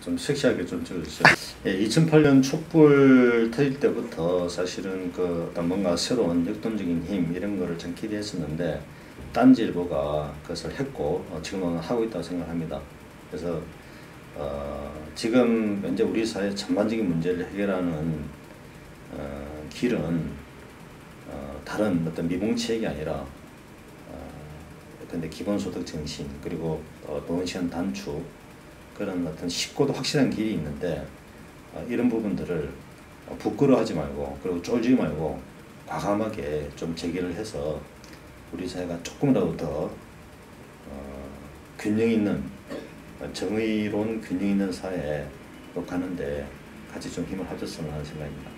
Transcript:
좀 섹시하게 좀 찍어주세요. 예, 2008년 촛불 터질 때부터 사실은 그 어떤 뭔가 새로운 역동적인 힘 이런 거를 좀 기대했었는데 딴지일보가 그것을 했고 지금은 하고 있다고 생각합니다. 그래서 지금 현재 우리 사회 전반적인 문제를 해결하는 길은 다른 어떤 미봉책이 아니라 근데 기본소득 증신 그리고 노동시간 단축 그런 어떤 쉽고도 확실한 길이 있는데 이런 부분들을 부끄러워하지 말고 그리고 쫄지 말고 과감하게 좀 제기를 해서 우리 사회가 조금이라도 더 균형 있는 정의로운 균형 있는 사회로 가는데 같이 좀 힘을 합쳤으면 하는 생각입니다.